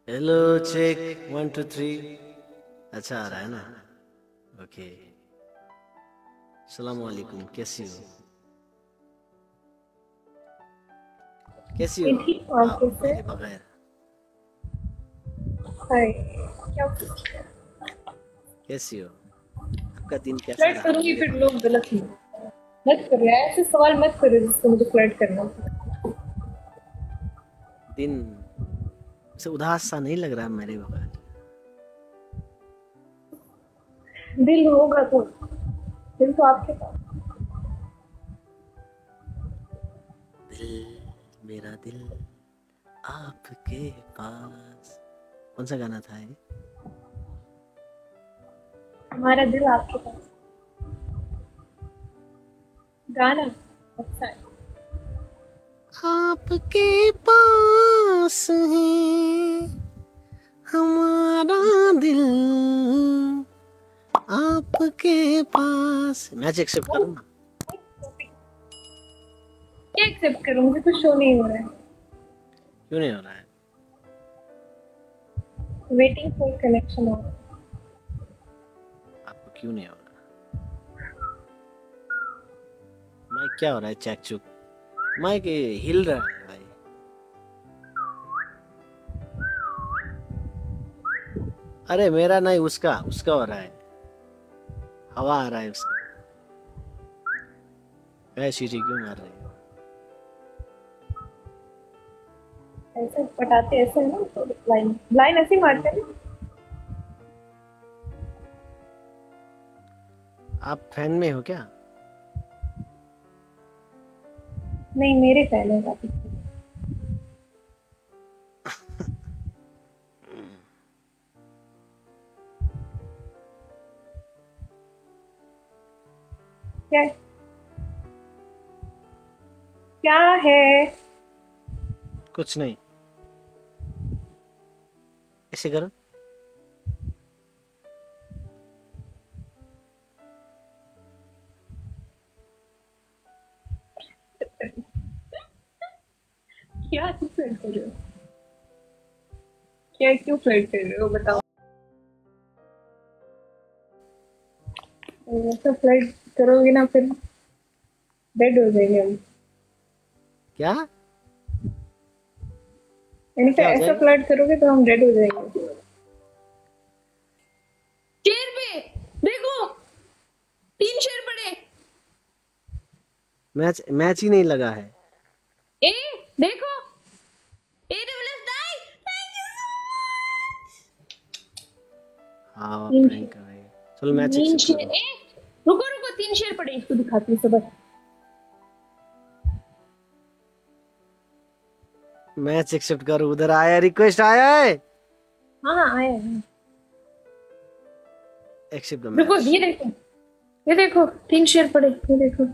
Hello check 1 2 3। अच्छा आ रहा है ना। ओके। सलाम वालेकुम, कैसी हो? कैसी ये हो ठीक और आप कैसे? मेरे बगैर? हाय। क्या कैसी हो? आपका दिन कैसा फ्लर्ट रहा करूंगी मेरे फिर बगैर? लोग गलत ही मत करो यार, ऐसे सवाल मत करो जिससे मुझे फ्लर्ट करना हो। दिन से उदास सा नहीं लग रहा मेरे बगैर? दिल होगा तो दिल तो आपके पास। दिल, मेरा दिल आपके पास। कौन सा गाना था ये? हमारा दिल आपके पास गाना अच्छा है। आपके पास है हमारा दिल, आपके पास। मैच एक्सेप्ट करो ना। क्या एक्सेप्ट करूं? मुझे कुछ शो नहीं हो रहा है। क्यों नहीं हो रहा है? वेटिंग फॉर कनेक्शन हो रहा है। आपको क्यों नहीं हो रहा? माइक क्या हो रहा है? चैक चुक माइक हिल रहा है भाई। अरे मेरा नहीं, उसका उसका हो रहा है। हवा आ रहा है उसका। ऐसी चीज क्यों मार रही हो? ऐसे पटाते ऐसे है ना, तो लाइन लाइन ऐसे ही मारते हैं ना। आप फैन में हो क्या? नहीं, मेरे फैन है काफी। क्या क्या है? कुछ नहीं। ऐसे करो। क्या क्यों फ्लर्ट कर रहे हो? क्या क्यों फ्लर्ट कर रहे हो बताओ? ऐसा फ्लर्ट करोगे ना फिर डेड हो जाएंगे हम। क्या? यानी कि क्या हो ऐसा जाएगा? फ्लर्ट करोगे तो हम डेड हो जाएंगे। शेर पे देखो, 3 शेर पड़े। मैच मैच ही नहीं लगा है। ए देखो, ए डबल एफ दाई, थैंक यू सो हाँ आप तीन प्रैंक शेर कर रहे हैं। चलो मैच तीन एक्सेप्ट शेर करो। ए रुको रुको, 3 शेर पड़े, इसको दिखाती हूँ सब। मैच एक्सेप्ट करो, उधर आया, रिक्वेस्ट आया है। हाँ हाँ आए हैं। एक्सेप्ट द रुको, मैच। ये देखो 3 शेर पड़े, ये देखो।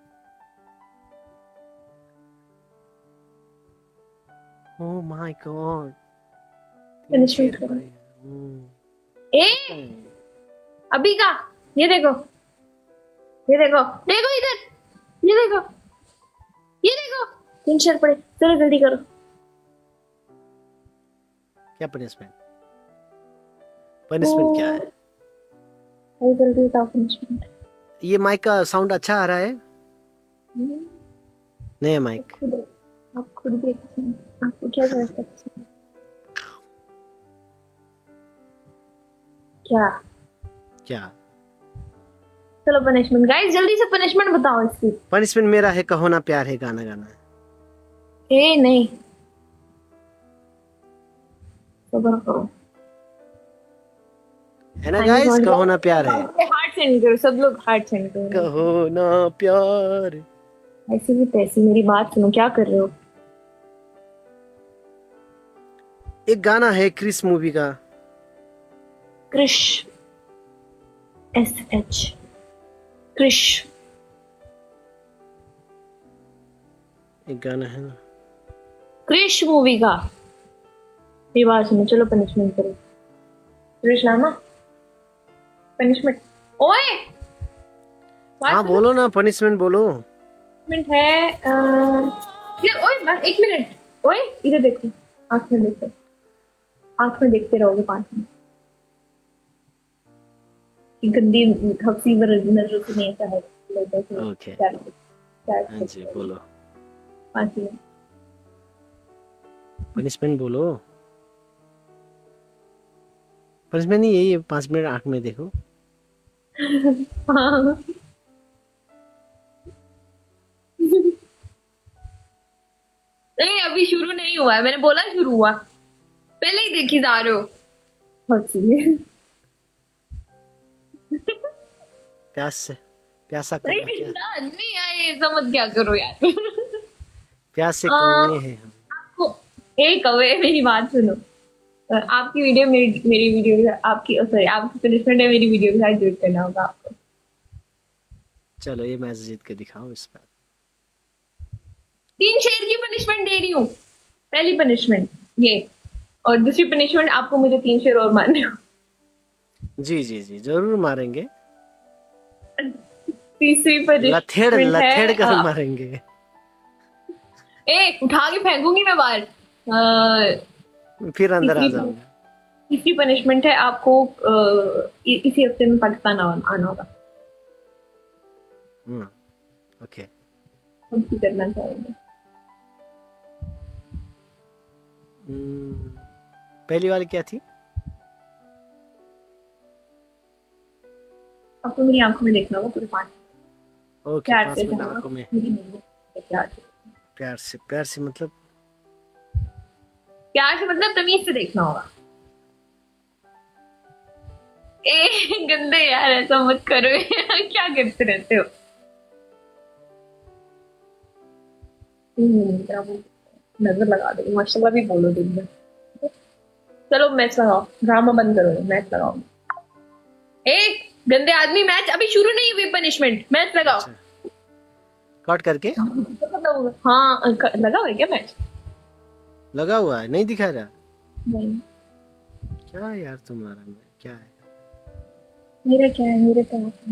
Oh my God. 3 शेर पनिशमेंट करो। पड़े। ए अभी का, ये देखो, ये देखो, देखो इधर, ये देखो, ये देखो, 3 शेर पड़े, चलो जल्दी करो। क्या पनिशमेंट? ओ पनिशमेंट क्या है? भाई जल्दी बताओ पनिशमेंट। ये माइक का साउंड अच्छा आ रहा है? नया माइक। खुद आप खुद देखते हैं, आपको क्या कर सकते हैं? क्या? क्या चलो पनिशमेंट गाइस, जल्दी से पनिशमेंट बताओ इसकी। पनिशमेंट मेरा है? कहो ना प्यार है गाना गाना है। ए नहीं, सबर करो। है ना हाँ जी गाइस, समझ कहो ना प्यार है। गए। हार्ट सेंड करो, सब लोग हार्ट सेंड करो। कहो ना प्यार। ऐसी भी तैसी, मेरी बात सुनो, क्या कर रहे हो? एक गाना है क्रिस मूवी का। Krrish, S H, Krrish. एक गाना है ना। क्रिश मूवी का। मेरी बात सुनो, चलो पनिशमेंट करो। क्रिश लाना पनिशमेंट। ओए बात हाँ सुनो। बोलो ना, पनिशमेंट बोलो। पनिशमेंट है ये, ओए बस 1 मिनट। ओए इधर देखो, आँख में देखो। आंख में देखते रहोगे 5 मिनट कि गंदी हफ्सी नजरों से नहीं चाहे लोगों से ओके क्या हाँ जी बोलो 5 मिनट पनिशमेंट बोलो पनिशमेंट नहीं यही है 5 मिनट आंख में देखो हाँ नहीं अभी शुरू नहीं हुआ है, मैंने बोला शुरू हुआ, पहले ही देखी जा रहे हो। हंसी प्यास से प्यासा नहीं कौवा क्या नहीं यार, ये समझ क्या करो यार। प्यास से आ, कौवे हैं हम आपको एक कवे मेरी बात सुनो, आपकी वीडियो मेरी वीडियो आपकी सॉरी आपकी पनिशमेंट है मेरी वीडियो के साथ ज्वाइन करना होगा आपको। चलो ये मैच जीत के दिखाओ इस बार 3 शेर की पनिशमेंट दे रही हूँ, पहली पनिशमेंट ये, और दूसरी पनिशमेंट आपको मुझे 3 शेर और मारने हो। जी जी जी जरूर मारेंगे तीसरी लथेड़ पनिशमेंट लथेड़ कर है मारेंगे उठा के फेंकूंगी मैं बाहर। फिर अंदर आ तीसरी जाऊंगा तीसरी पनिशमेंट है आपको इसी हफ्ते में पाकिस्तान आना होगा। ओके हम की करना चाहेंगे पहली वाली क्या थी आपको मेरी आंखों में देखना होगा पूरे 5 ओके प्यार 5 से मिनट जाना आंखों में प्यार से प्यार से मतलब प्यार से मतलब तमीज से देखना होगा। गंदे यार ऐसा मत करो क्या करते रहते हो। नजर लगा दो माशाल्लाह भी बोलो दिन में चलो मैच लगाओ ड्रामा बंद करो मैच लगाओ गंदे आदमी, मैच अभी शुरू नहीं हुई, पनिशमेंट मैच लगाओ। कट करके हाँ लगा हुआ है क्या मैच? लगा हुआ है नहीं दिखा रहा नहीं क्या यार तुम्हारा में क्या है मेरा क्या है मेरे क्या है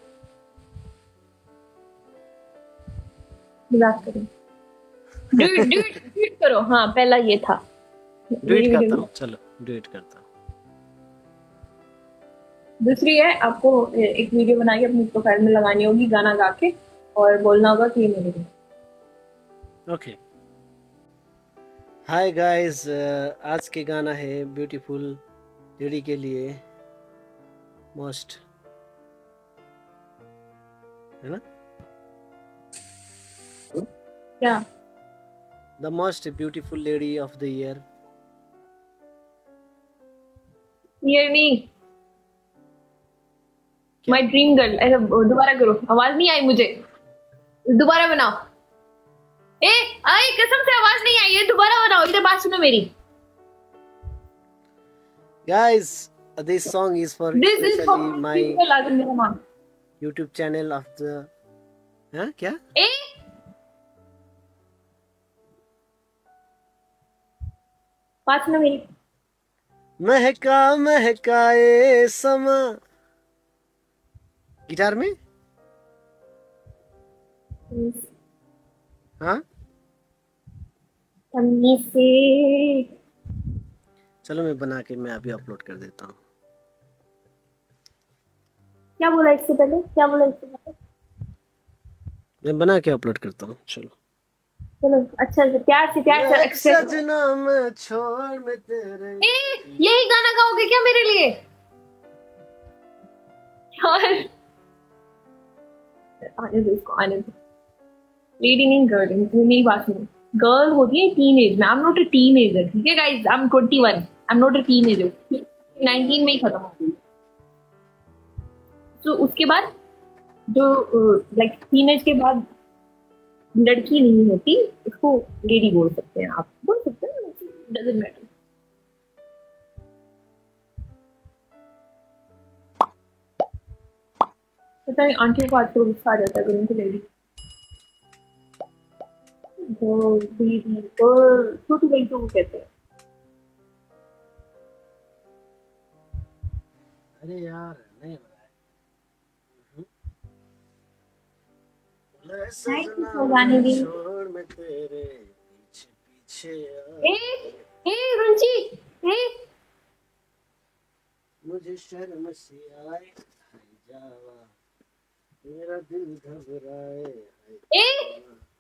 मजाक करो डू इट करो। हाँ पहला ये था, डुएट करता हूँ चलो डुएट करता हूँ दूसरी है आपको एक वीडियो बना के अपनी प्रोफाइल में लगानी होगी गाना गा के और बोलना होगा कि ये मेरे लिए। ओके हाय गाइस आज के गाना है ब्यूटीफुल लेडी के लिए मोस्ट है ना क्या the most beautiful lady of the year ये नहीं माय ड्रीम गर्ल। ऐसा दोबारा करो, आवाज नहीं आई मुझे, दोबारा बनाओ। आई कसम से आवाज नहीं आई है, दोबारा बनाओ, इधर बात सुनो मेरी। guys this song is for This is for especially my मेरा नाम YouTube channel of the हाँ क्या बात सुनो मेरी महका महकाए समा गिटार में हाँ तमीज से चलो मैं बना के मैं अभी अपलोड कर देता हूँ क्या बोला इससे पहले मैं बना के अपलोड करता हूँ चलो चलो अच्छा से प्यार से एक सजना मैं छोड़ में तेरे यही गाना गाओगे क्या मेरे लिए यार? आने दो इसको आने दो लेडी नहीं गर्ल मेरी बात सुनो गर्ल होती है टीनेज में I am not a teenager ठीक है guys I am 21 I am not a teenager 19 में ही खत्म हो गई तो उसके बाद जो लाइक टीनेज के बाद लड़की नहीं होती उसको लेडी बोल सकते हैं आप बोल सकते हैं डजंट मैटर पता नहीं आंटियों को आजकल गुस्सा आ जाता है उनको लेडी छोटी बड़ी तो वो कहते हैं अरे यार नहीं गाने भी छोड़ में तेरे पीछे पीछे रुचि मुझे शर्म सी आए, हाय जावा मेरा दिल घबराए, हाय ए जावा।